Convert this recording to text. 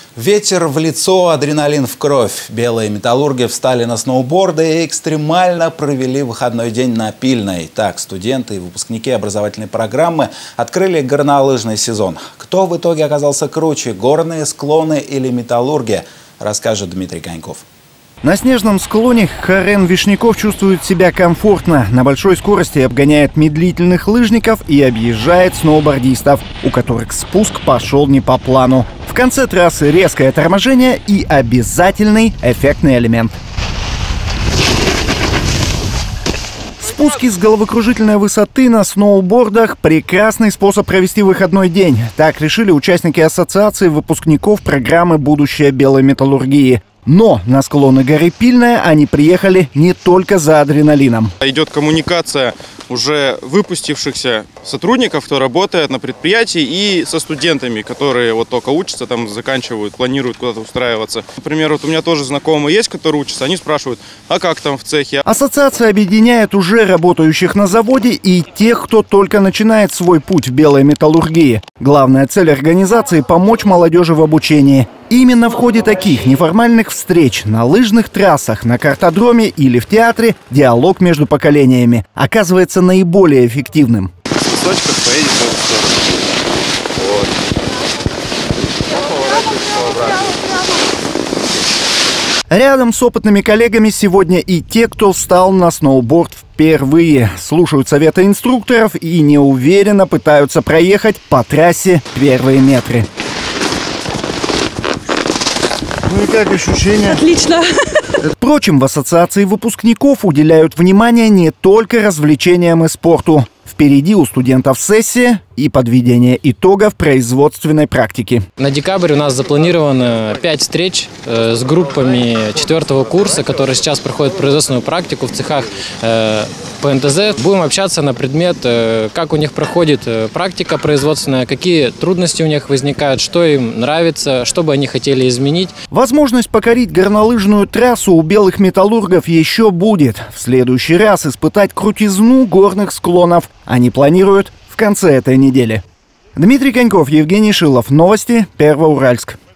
Ветер в лицо, адреналин в кровь. Белые металлурги встали на сноуборды и экстремально провели выходной день на Пильной. Так, студенты и выпускники образовательной программы открыли горнолыжный сезон. Кто в итоге оказался круче, горные склоны или металлурги, расскажет Дмитрий Коньков. На снежном склоне Харен Вишняков чувствует себя комфортно. На большой скорости обгоняет медлительных лыжников и объезжает сноубордистов, у которых спуск пошел не по плану. В конце трассы резкое торможение и обязательный эффектный элемент. Спуски с головокружительной высоты на сноубордах – прекрасный способ провести выходной день. Так решили участники ассоциации выпускников программы «Будущее белой металлургии». Но на склоны горы Пильная они приехали не только за адреналином. Идет коммуникация уже выпустившихся сотрудников, кто работает на предприятии, и со студентами, которые вот только учатся, там заканчивают, планируют куда-то устраиваться. Например, вот у меня тоже знакомые есть, которые учатся, они спрашивают, а как там в цехе? Ассоциация объединяет уже работающих на заводе и тех, кто только начинает свой путь в белой металлургии. Главная цель организации – помочь молодежи в обучении. Именно в ходе таких неформальных встреч на лыжных трассах, на картодроме или в театре диалог между поколениями оказывается наиболее эффективным. С высочков поедет в эту сторону. Вот. Рядом с опытными коллегами сегодня и те, кто встал на сноуборд впервые. Слушают советы инструкторов и неуверенно пытаются проехать по трассе первые метры. Ну и как ощущения? Отлично. Впрочем, в ассоциации выпускников уделяют внимание не только развлечениям и спорту. Впереди у студентов сессия и подведение итогов производственной практики. На декабрь у нас запланировано 5 встреч с группами 4-го курса, которые сейчас проходят производственную практику в цехах по НТЗ. Будем общаться на предмет, как у них проходит практика производственная, какие трудности у них возникают, что им нравится, что бы они хотели изменить. Возможность покорить горнолыжную трассу у белых металлургов еще будет. В следующий раз испытать крутизну горных склонов они планируют в конце этой недели. Дмитрий Коньков, Евгений Шилов. Новости Первоуральск.